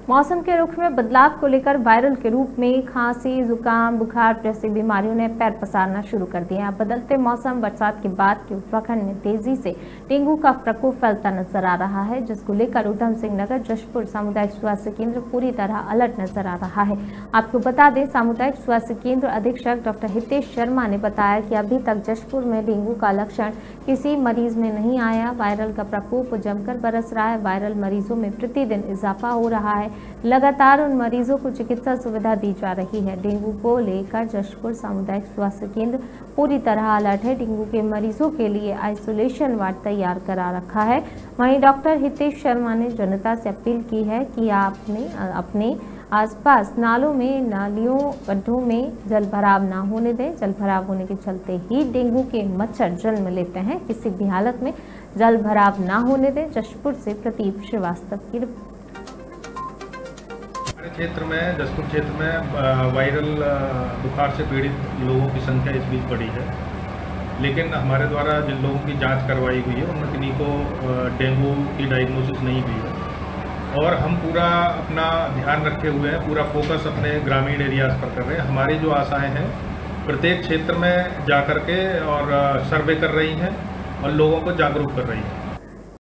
मौसम के रुख में बदलाव को लेकर वायरल के रूप में खांसी, जुकाम, बुखार जैसी बीमारियों ने पैर पसारना शुरू कर दिया है। बदलते मौसम, बरसात के बाद के उत्तराखंड में तेजी से डेंगू का प्रकोप फैलता नजर आ रहा है, जिसको लेकर उधम सिंह नगर जशपुर सामुदायिक स्वास्थ्य केंद्र पूरी तरह अलर्ट नजर आ रहा है। आपको बता दें, सामुदायिक स्वास्थ्य केंद्र अधीक्षक डॉक्टर हितेश शर्मा ने बताया कि अभी तक जशपुर में डेंगू का लक्षण किसी मरीज में नहीं आया। वायरल का प्रकोप जमकर बरस रहा है। वायरल मरीजों में प्रतिदिन इजाफा हो रहा है। लगातार उन मरीजों को चिकित्सा सुविधा दी जा रही है। डेंगू को लेकर जशपुर सामुदायिक स्वास्थ्य केंद्र पूरी तरह अलर्ट है। डेंगू के मरीजों के लिए आइसोलेशन वार्ड तैयार करा रखा है। वहीं डॉक्टर हितेश शर्मा ने जनता से अपील की है कि आपने अपने आसपास नालों में, नालियों, गड्ढों में जल भराव ना होने दें। जल भराव होने के चलते ही डेंगू के मच्छर जन्म लेते हैं। किसी भी हालत में जल भराव ना होने दें। जशपुर से प्रदीप श्रीवास्तव की रिपोर्ट। क्षेत्र में, जशपुर क्षेत्र में वायरल बुखार से पीड़ित लोगों की संख्या इस बीच बढ़ी है, लेकिन हमारे द्वारा जिन लोगों की जांच करवाई हुई है उनमें किन्हीं को डेंगू की डायग्नोसिस नहीं हुई है। और हम पूरा अपना ध्यान रखे हुए हैं, पूरा फोकस अपने ग्रामीण एरियाज पर कर रहे हैं। हमारी जो आशाएं हैं प्रत्येक क्षेत्र में जा कर के और सर्वे कर रही हैं और लोगों को जागरूक कर रही हैं।